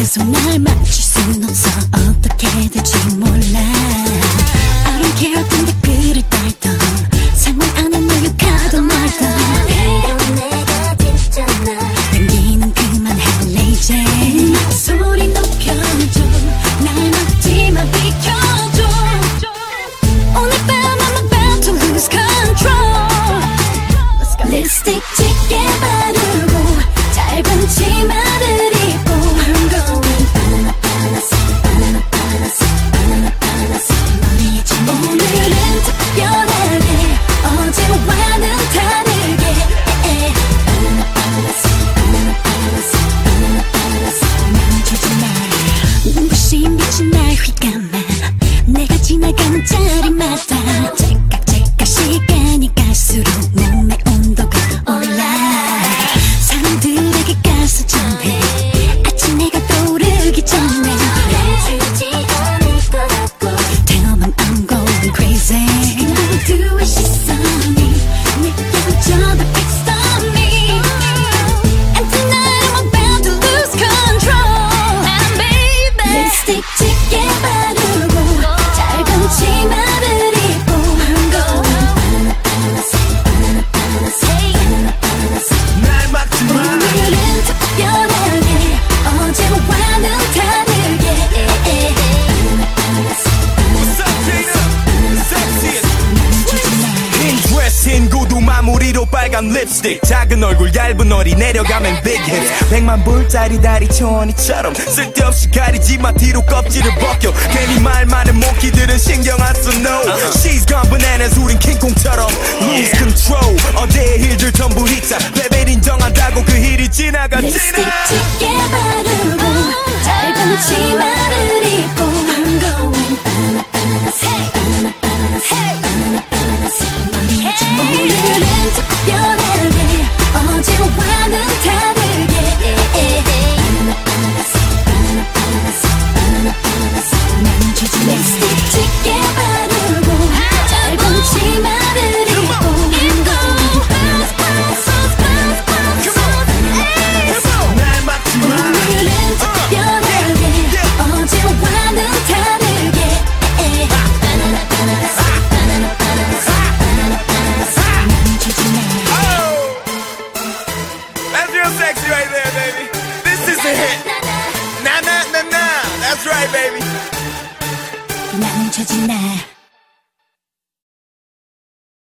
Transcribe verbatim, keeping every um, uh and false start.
계속 날 맞출 순 없어. 어떻게 될지 몰라. I don't care 어떤 댓글을 달던 상관 안 한 너를 가도 말던 이런 내가 됐잖아. 당기는 그만할래 이제. 소리 높여줘. 날 막지만 비켜줘. 오늘 밤 I'm about to lose control. 립스틱 짙게 바르고 짧은 치마를 입고 I'm going 바나나 바나스 바나나 바나스 바나나 바나스 머리에 좀. 오늘은 특별하게 어제와는 다르게 바나나 바나스 바나나 바나스 바나나 바나스 멈춰진 날 눈부신 빛이 날 휘감아. 내가 지나가는 자리마다 찰칵찰칵 시간이 갈수록 몸의 온도가 올라. 사람들에게 가서 전해 아침 내가 떠오르기 전에 멈추지 않을 것 같고 Tell them I'm going crazy. 모두의 시선이 느껴져도 fixed on me. And tonight I'm about to lose control. And baby 립스틱 짙게 바르고 짧은 치마를 입고 I'm going 바나나 바나스 바나나 바나스 바나나 바나스 날 막지 마. 오늘은 특별하게 어제와는 다르게 바나나 바나스 What's up, G.나? Sexiest. 흰 드레스 흰 구두 마무리로 빨간 립스틱. 작은 얼굴 얇은 허리 내려가면 big hips. 백만 불짜리 다리 초원이처럼 쓸데없이 가리지 마. 뒤로 껍질을 벗겨. 괜히 말 많은 모기들은 신경 안 써. No, she's gone bananas. 우린 킹콩처럼 lose control. 어제의 힐들 전부 히트. 레벨 인정한다고 그 힐이 지나가. 립스틱 짙게 바르고 짧은 치마를 입고 I'm going 바나나 바나스 바나나 바나스 바나나 바나스 머리에 좀. 오늘은 특별하게 어제와는 다르게 바나나 바나스 바나나 바나스 바나나 바나스 멈추지 마. 립스틱 짙게 바르고 짧은 치마를 입고 I'm going 바나나 바나스 바나나 바나스 날 막지 마. 오늘은 특별하게 어제와는 다르게 바나나 바나스 바나나 바나스 바나나 바나스 멈추지 마. That's real sexy right there, baby. This is a hit. Na na na na. That's right, baby. 멈추지 마.